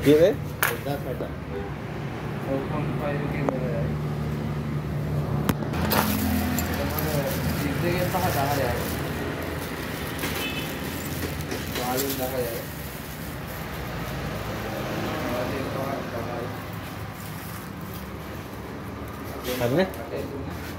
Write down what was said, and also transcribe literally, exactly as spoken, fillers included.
ये दस हटा ओपन फाइल के मेरे सीधे के पास आ रहा है मालूम लगा है करने